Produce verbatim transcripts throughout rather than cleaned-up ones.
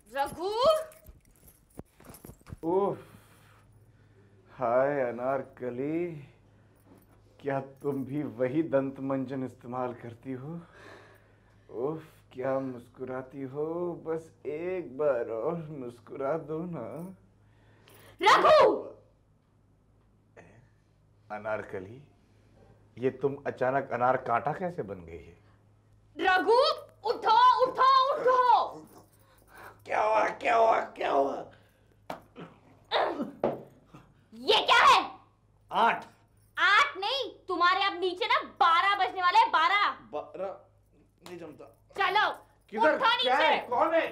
रघु। ओह, हाय अनारकली, क्या तुम भी वही दंत मंजन इस्तेमाल करती हो? ओह, क्या मुस्कुराती हो, बस एक बार और मुस्कुरा दो ना। रघु! अनारकली, ये तुम अचानक अनार कांटा कैसे बन गई है? रघु, उठो उठो उठो। क्या हुआ क्या हुआ क्या हुआ? ये क्या है? आठ। आठ नहीं, तुम्हारे अब नीचे ना बारह बजने वाले हैं। बारह बारह नहीं जमता। चलो किधर? उठो क्या नीचे। है? कौन है?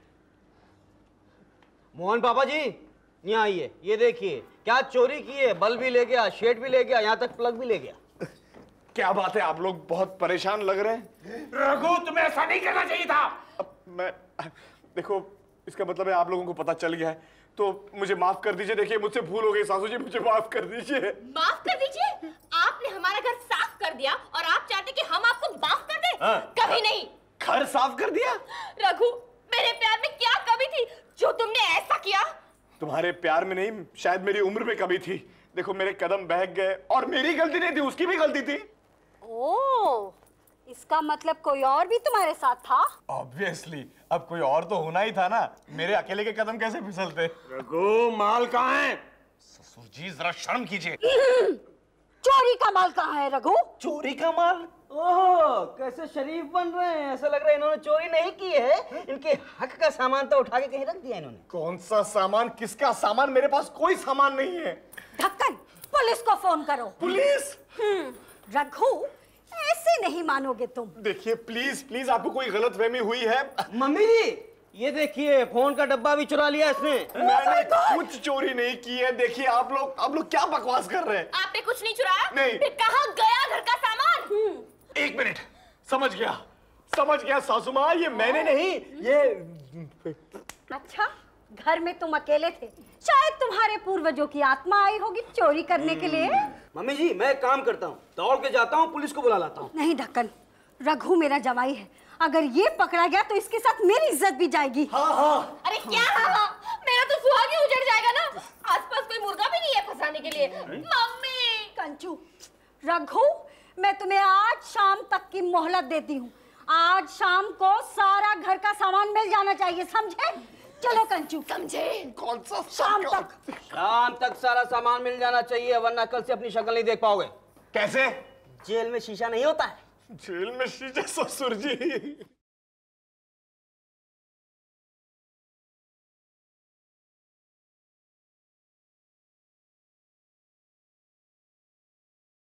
मोहन पापा जी, यहाँ आइए। ये देखिए क्या चोरी की है। बल्ब भी ले गया, शेड भी ले गया, यहाँ तक प्लग भी ले गया। क्या बात है, आप लोग बहुत परेशान लग रहे हैं। रघु, तुम्हें ऐसा नहीं करना चाहिए था। अब मैं देखो, इसका मतलब है आप लोगों को पता चल गया है, तो मुझे माफ कर दीजिए। देखिए मुझसे भूल हो गई सासू जी, मुझे माफ कर दीजिए। माफ कर दीजिए? आपने हमारा घर साफ कर दिया और आप चाहते कि हम आपको माफ कर दें? हाँ। कभी नहीं। घर साफ कर दिया? रघु, मेरे प्यार में क्या कमी थी जो तुमने ऐसा किया? तुम्हारे प्यार में नहीं, शायद मेरी उम्र में कमी थी। देखो मेरे कदम बहक गए, और मेरी गलती नहीं थी, उसकी भी गलती थी। ओह, इसका मतलब कोई और भी तुम्हारे साथ था? ऑब्वियसली, अब कोई और तो होना ही था ना। मेरे अकेले के कदम कैसे फिसलते। रघु, माल कहाँ है? ससुर जी जरा शर्म कीजिए। चोरी का माल कहाँ है रघु? चोरी का माल? ओह, कैसे शरीफ बन रहे हैं। ऐसा लग रहा है इन्होंने चोरी नहीं की है। इनके हक का सामान तो उठा के कहीं रख दिया इन्होंने। कौन सा सामान? किसका सामान? मेरे पास कोई सामान नहीं है। ढक्कन, पुलिस को फोन करो। पुलिस? हम्म, रघु, ऐसे नहीं मानोगे तुम। देखिए प्लीज प्लीज, आपको कोई गलतफहमी हुई है? मम्मी जी, ये देखिए फोन का डब्बा भी चुरा लिया इसने। मैंने कुछ चोरी नहीं की है। देखिए आप लोग आप लोग क्या बकवास कर रहे हैं। आपने कुछ नहीं चुराया? नहीं। फिर कहाँ गया घर का सामान? एक मिनट, समझ गया समझ गया सासू माँ, ये मैंने नहीं, ये अच्छा, घर में तुम अकेले थे, शायद तुम्हारे पूर्वजों की आत्मा आई होगी चोरी करने के लिए। मम्मी जी, मैं काम करता हूँ, दौड़ के जाता हूँ, पुलिस को बुला लाता हूँ। नहीं ढक्कन, रघु मेरा जवाई है। अगर ये पकड़ा गया तो इसके साथ मेरी इज्जत भी जाएगी। हाँ हाँ। अरे क्या हाँ हाँ? मेरा तो सुहाग ही उजड़ जाएगा ना। आसपास कोई मुर्गा भी नहीं है फंसाने के लिए। मम्मी! कंचू, रघु, मैं तुम्हें आज शाम तक की मोहलत देती हूँ। आज शाम को सारा घर का सामान मिल जाना चाहिए, समझे? चलो कंचू। समझे? कौन सा शाम तक? शाम तक सारा सामान मिल जाना चाहिए, वरना कल से अपनी शक्ल नहीं देख पाओगे। कैसे? जेल में शीशा नहीं होता है। जेल में शीशा? ससुर जी